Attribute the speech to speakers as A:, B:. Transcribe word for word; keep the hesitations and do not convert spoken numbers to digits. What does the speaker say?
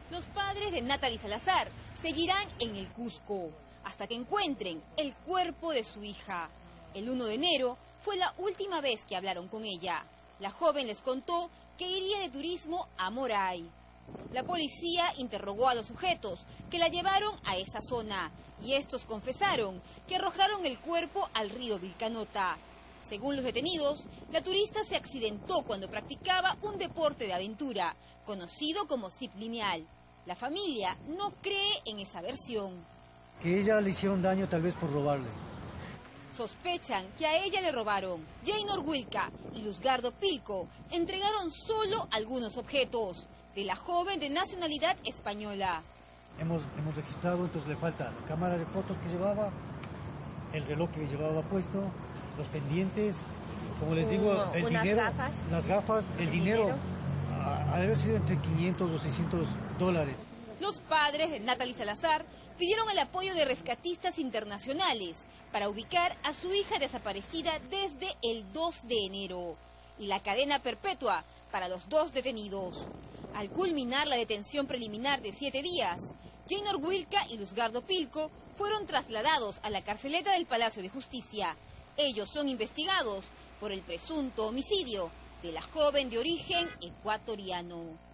A: Los padres de Natalie Salazar seguirán en el Cusco hasta que encuentren el cuerpo de su hija. El uno de enero fue la última vez que hablaron con ella. La joven les contó que iría de turismo a Moray. La policía interrogó a los sujetos que la llevaron a esa zona y estos confesaron que arrojaron el cuerpo al río Vilcanota. Según los detenidos, la turista se accidentó cuando practicaba un deporte de aventura, conocido como zip lineal. La familia no cree en esa versión.
B: Que ella le hicieron daño tal vez por robarle.
A: Sospechan que a ella le robaron. Jaynor Wilca y Luzgardo Pilco entregaron solo algunos objetos de la joven de nacionalidad española.
B: Hemos, hemos registrado, entonces le falta la cámara de fotos que llevaba, el reloj que llevaba puesto, los pendientes, como les digo,
C: uh,
B: el
C: unas
B: dinero,
C: gafas,
B: las gafas, el, el dinero, dinero. Ha, ha de haber sido entre quinientos o seiscientos dólares.
A: Los padres de Natalie Salazar pidieron el apoyo de rescatistas internacionales para ubicar a su hija desaparecida desde el dos de enero y la cadena perpetua para los dos detenidos. Al culminar la detención preliminar de siete días, Jaynor Wilca y Luzgardo Pilco fueron trasladados a la carceleta del Palacio de Justicia. Ellos son investigados por el presunto homicidio de la joven de origen ecuatoriano.